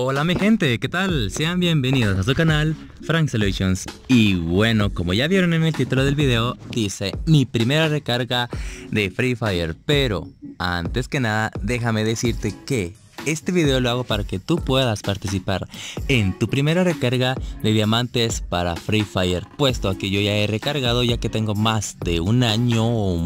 Hola mi gente, ¿qué tal? Sean bienvenidos a su canal Frank Solutions. Y bueno, como ya vieron en el título del video, dice mi primera recarga de Free Fire. Pero antes que nada, déjame decirte que este video lo hago para que tú puedas participar en tu primera recarga de diamantes para Free Fire, puesto a que yo ya he recargado, ya que tengo más de un año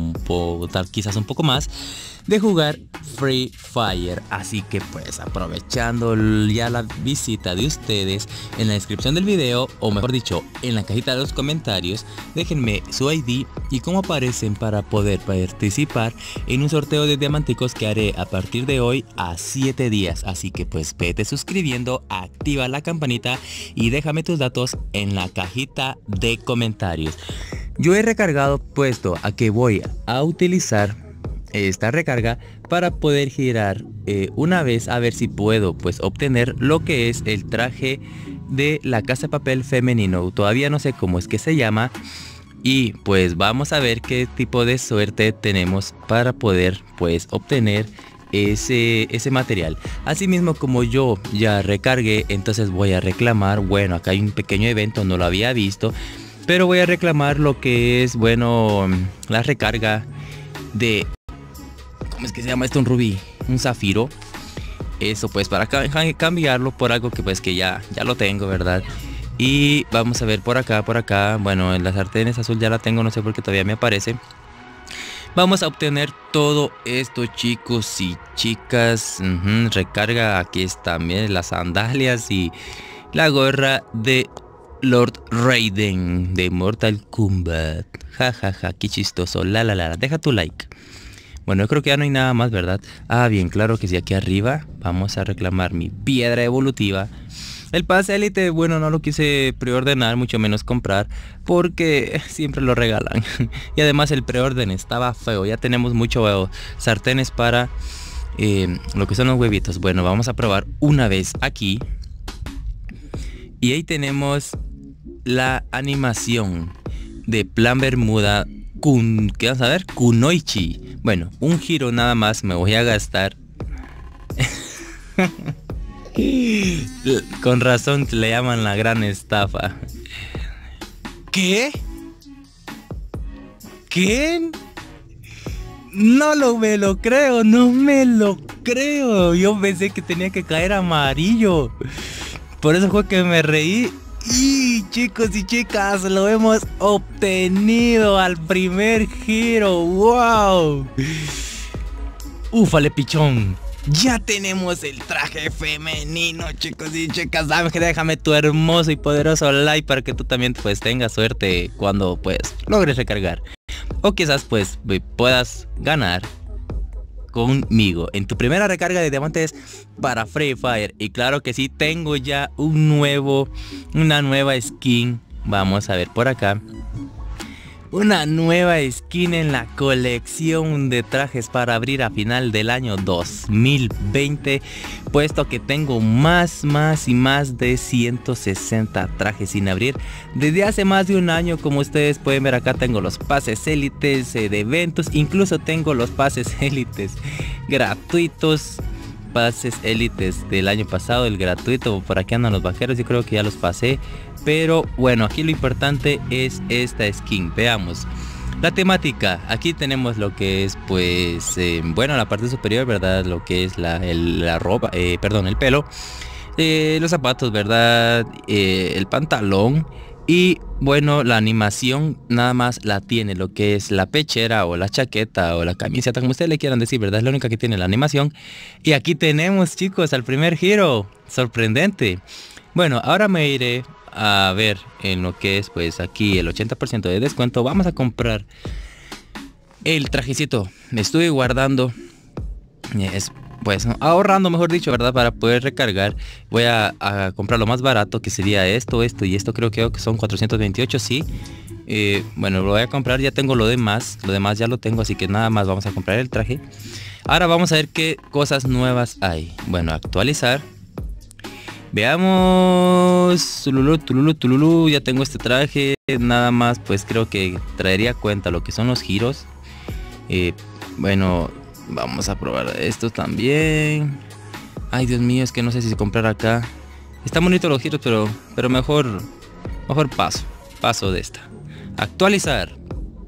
o quizás un poco más de jugar Free Fire. Así que pues aprovechando ya la visita de ustedes, en la descripción del video, o mejor dicho en la cajita de los comentarios, déjenme su ID y cómo aparecen para poder participar en un sorteo de diamanticos que haré a partir de hoy a 7 días. Así que pues vete suscribiendo, activa la campanita y déjame tus datos en la cajita de comentarios. Yo he recargado, puesto a que voy a utilizar esta recarga para poder girar una vez, a ver si puedo pues obtener lo que es el traje de la Casa de Papel femenino. Todavía no sé cómo es que se llama, y pues vamos a ver qué tipo de suerte tenemos para poder pues obtener ese material. Asimismo, como yo ya recargué, entonces voy a reclamar, bueno, acá hay un pequeño evento, no lo había visto, pero voy a reclamar lo que es, bueno, la recarga de, ¿cómo es que se llama esto? Un rubí, un zafiro. Eso pues para cambiarlo por algo que pues que ya lo tengo, ¿verdad? Y vamos a ver por acá. Bueno, en las sartenes azul ya la tengo, no sé por qué todavía me aparece. Vamos a obtener todo esto, chicos y chicas. Recarga, aquí están, miren, las sandalias y la gorra de Lord Raiden de Mortal Kombat. Jajaja, qué chistoso. Deja tu like. Bueno, yo creo que ya no hay nada más, ¿verdad? Ah, bien, claro que sí, aquí arriba vamos a reclamar mi piedra evolutiva. El pase élite, bueno, no lo quise preordenar, mucho menos comprar, porque siempre lo regalan. Y además el preorden estaba feo, ya tenemos mucho sartenes para lo que son los huevitos. Bueno, vamos a probar una vez aquí. Y ahí tenemos la animación de Plan Bermuda. ¿Qué vas a ver? Kunoichi. Bueno, un giro nada más me voy a gastar. Con razón le llaman la gran estafa. ¿Qué? ¿Qué? No me lo creo, no me lo creo. Yo pensé que tenía que caer amarillo. Por eso fue que me reí. Y chicos y chicas, lo hemos obtenido al primer giro. ¡Wow! ¡Ufale, pichón! Ya tenemos el traje femenino, chicos y chicas. Déjame tu hermoso y poderoso like para que tú también pues tengas suerte cuando pues logres recargar. O quizás pues puedas ganar conmigo en tu primera recarga de diamantes para Free Fire. Y claro que sí, tengo ya una nueva skin. Vamos a ver por acá. Una nueva skin en la colección de trajes para abrir a final del año 2020, puesto que tengo más de 160 trajes sin abrir desde hace más de un año. Como ustedes pueden ver acá, tengo los pases élites de eventos, incluso tengo los pases élites gratuitos, pases élites del año pasado, el gratuito. Por aquí andan los vaqueros, yo creo que ya los pasé. Pero bueno, aquí lo importante es esta skin. Veamos la temática. Aquí tenemos lo que es pues bueno, la parte superior, ¿verdad? Lo que es la ropa, perdón, el pelo, los zapatos, ¿verdad? El pantalón. Y bueno, la animación nada más la tiene lo que es la pechera o la chaqueta o la camiseta, como ustedes le quieran decir, ¿verdad? Es la única que tiene la animación. Y aquí tenemos, chicos, al primer giro. Sorprendente. Bueno, ahora me iré a ver en lo que es pues aquí el 80% de descuento. Vamos a comprar el trajecito. Me estuve guardando, pues ahorrando, mejor dicho, ¿verdad? Para poder recargar. Voy a comprar lo más barato, que sería esto y esto. Creo que son 428, sí. Bueno, lo voy a comprar. Ya tengo lo demás ya lo tengo, así que nada más vamos a comprar el traje. Ahora vamos a ver qué cosas nuevas hay. Bueno, actualizar. Veamos. Tululú. Ya tengo este traje. Nada más pues creo que traería cuenta lo que son los giros. Bueno, vamos a probar esto también. Ay, Dios mío, es que no sé si comprar acá. Están bonitos los giros, pero mejor paso de esta. Actualizar.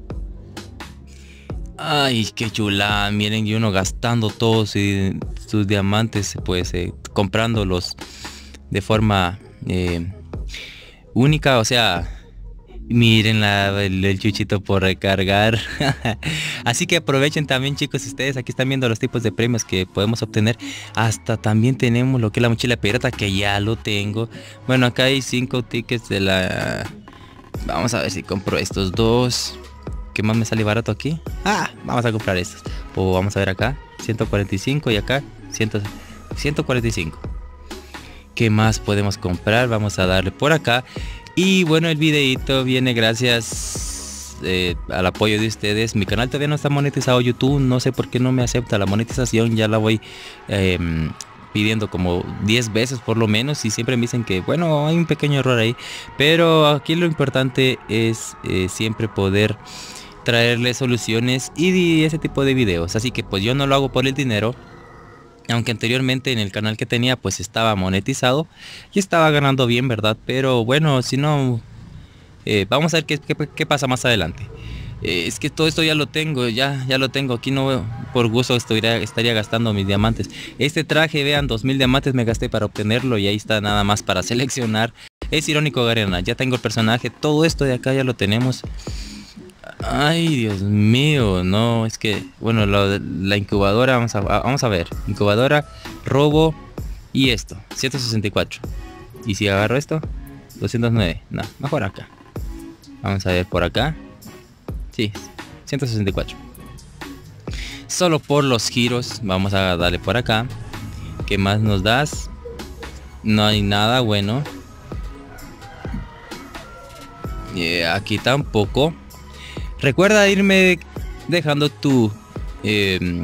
Ay, qué chula. Miren, y uno gastando todos sus diamantes, pues comprándolos de forma única, o sea, miren el chuchito por recargar. Así que aprovechen también, chicos, ustedes aquí están viendo los tipos de premios que podemos obtener. Hasta también tenemos lo que es la mochila pirata, que ya lo tengo. Bueno, acá hay 5 tickets de la... Vamos a ver si compro estos dos. ¿Qué más me sale barato aquí? Vamos a comprar estos. O vamos a ver acá, 145 y acá 145. ¿Qué más podemos comprar? Vamos a darle por acá. Y bueno, el videito viene gracias al apoyo de ustedes. Mi canal todavía no está monetizado YouTube. No sé por qué no me acepta la monetización. Ya la voy pidiendo como 10 veces por lo menos. Y siempre me dicen que bueno, hay un pequeño error ahí. Pero aquí lo importante es siempre poder traerle soluciones y ese tipo de videos. Así que pues yo no lo hago por el dinero. Aunque anteriormente en el canal que tenía pues estaba monetizado y estaba ganando bien, ¿verdad? Pero bueno, si no, vamos a ver qué pasa más adelante. Es que todo esto ya lo tengo, ya lo tengo. Aquí no por gusto estaría gastando mis diamantes. Este traje, vean, 2000 diamantes me gasté para obtenerlo y ahí está nada más para seleccionar. Es irónico, Garena, ya tengo el personaje, todo esto de acá ya lo tenemos. Ay, Dios mío, no, es que, bueno, la incubadora, vamos a ver, incubadora, robo y esto, 164. Y si agarro esto, 209, no, mejor acá. Vamos a ver por acá, sí, 164. Solo por los giros, vamos a darle por acá. ¿Qué más nos das? No hay nada bueno. Aquí tampoco. Recuerda irme dejando tu ID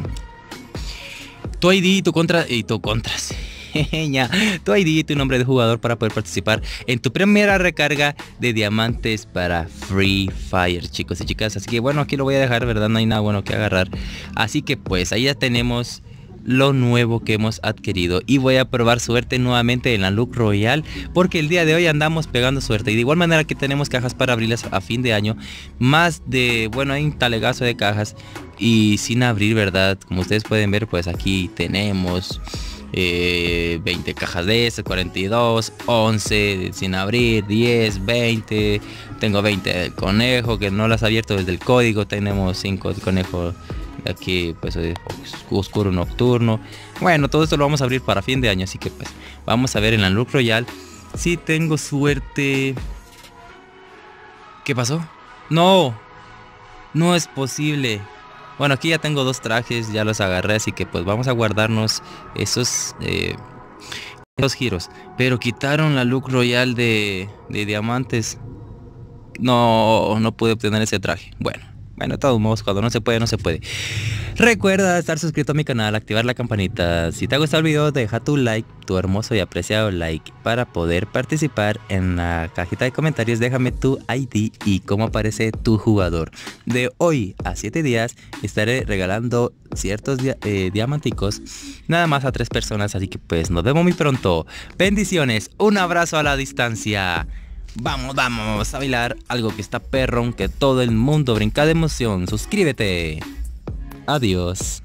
y tu contras. Tu ID y tu nombre de jugador para poder participar en tu primera recarga de diamantes para Free Fire, chicos y chicas. Así que bueno, aquí lo voy a dejar, ¿verdad? No hay nada bueno que agarrar. Así que pues ahí ya tenemos lo nuevo que hemos adquirido y voy a probar suerte nuevamente en la Look Royal porque el día de hoy andamos pegando suerte. Y de igual manera que tenemos cajas para abrirlas a fin de año, más de, bueno, hay un talegazo de cajas y sin abrir, ¿verdad? Como ustedes pueden ver, pues aquí tenemos 20 cajas de esas, 42, 11 sin abrir, 10, 20. Tengo 20 del conejo que no las he abierto desde el código. Tenemos 5 del conejo aquí, pues oscuro nocturno. Bueno, todo esto lo vamos a abrir para fin de año, así que pues vamos a ver en la Look Royal si tengo suerte. ¿Qué pasó? No, no es posible. Bueno, aquí ya tengo 2 trajes, ya los agarré, así que pues vamos a guardarnos esos giros. Pero quitaron la Look Royal de diamantes. No pude obtener ese traje. Bueno, de todos modos, cuando no se puede, no se puede. Recuerda estar suscrito a mi canal, activar la campanita. Si te ha gustado el video, deja tu like, tu hermoso y apreciado like. Para poder participar en la cajita de comentarios, déjame tu ID y cómo aparece tu jugador. De hoy a 7 días estaré regalando ciertos diamanticos nada más a 3 personas. Así que pues nos vemos muy pronto. Bendiciones, un abrazo a la distancia. Vamos a bailar algo que está perrón, que todo el mundo brinca de emoción. Suscríbete. Adiós.